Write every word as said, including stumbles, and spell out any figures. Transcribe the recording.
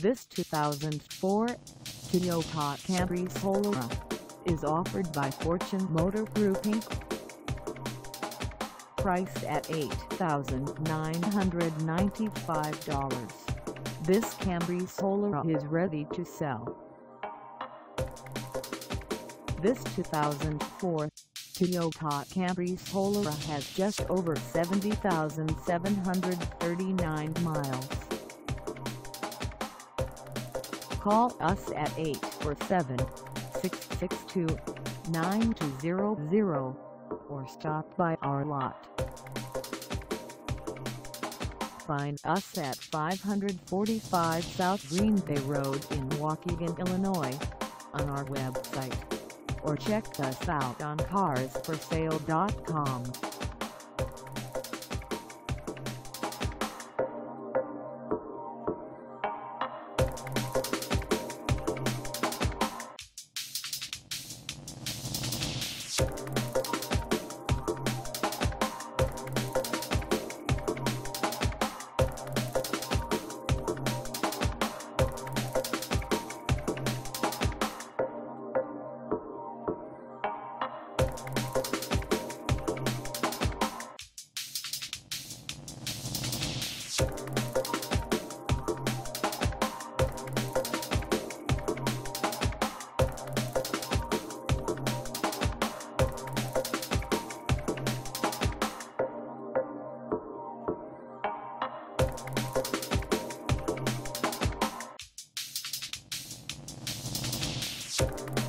This two thousand four Toyota Camry Solara is offered by Fortune Motor Group Incorporated. Priced at eight thousand nine hundred ninety-five dollars, this Camry Solara is ready to sell. This two thousand four Toyota Camry Solara has just over seventy thousand seven hundred thirty-nine miles. Call us at eight four seven, six six two, nine two zero zero or stop by our lot. Find us at five forty-five South Green Bay Road in Waukegan, Illinois, on our website, or check us out on cars for sale dot com. You